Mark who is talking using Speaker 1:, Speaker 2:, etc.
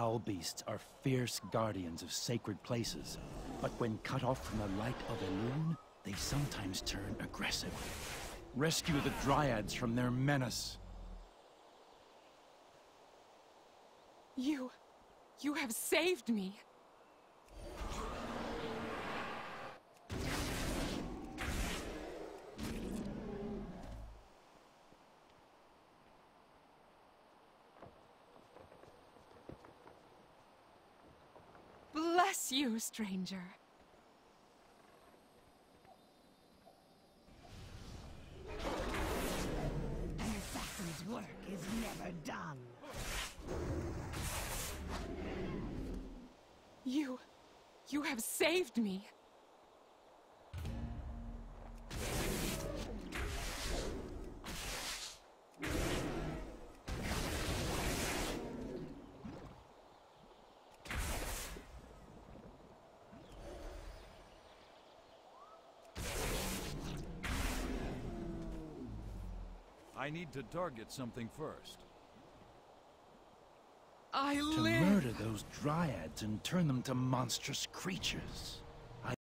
Speaker 1: foul beasts are fierce guardians of sacred places, but when cut off from the light of Elune, they sometimes turn aggressive. Rescue the Dryads from their menace.
Speaker 2: You have saved me. Bless you, stranger.
Speaker 3: An assassin's work is never done.
Speaker 2: You have saved me.
Speaker 4: I need to target something first.
Speaker 1: To murder those Dryads and turn them to monstrous creatures.